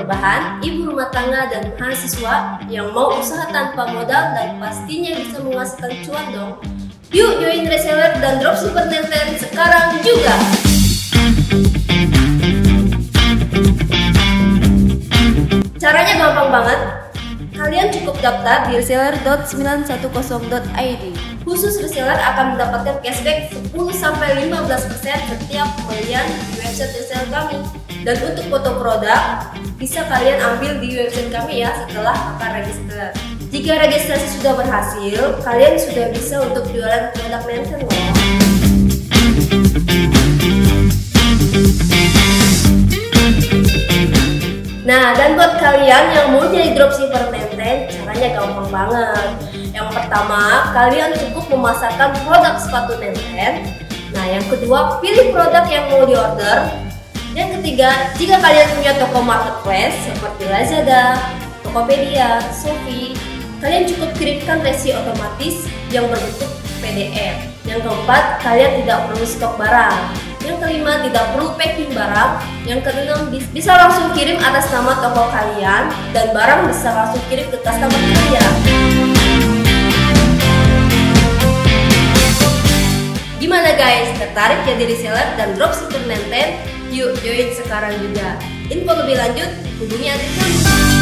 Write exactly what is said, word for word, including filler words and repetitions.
rebahan, ibu rumah tangga, dan mahasiswa yang mau usaha tanpa modal dan pastinya bisa menghasilkan cuan dong. Yuk join reseller dan dropshipper Nenten sekarang juga! Caranya gampang banget. Kalian cukup daftar di reseller dot sembilan satu nol dot i d. Khusus reseller akan mendapatkan cashback sepuluh sampai lima belas persen setiap pembelian di website reseller kami. Dan untuk foto produk, bisa kalian ambil di website kami ya setelah kakak register. Jika registrasi sudah berhasil, kalian sudah bisa untuk jualan produk Nenten loh. Nah, dan buat kalian yang mau jadi dropshipper Nenten, caranya gampang banget. Yang pertama, kalian cukup memasarkan produk sepatu Nenten. Nah, yang kedua, pilih produk yang mau diorder. Yang ketiga, jika kalian punya toko marketplace seperti Lazada, Tokopedia, Shopee, kalian cukup kirimkan resi otomatis yang berbentuk P D F. Yang keempat, kalian tidak perlu stok barang. Yang kelima, tidak perlu packing barang. Yang keenam, bisa langsung kirim atas nama toko kalian dan barang bisa langsung kirim ke customer kalian. Gimana guys, tertarik jadi reseller dan dropshipper Nenten? Yuk join sekarang juga. Info lebih lanjut hubungi admin kami.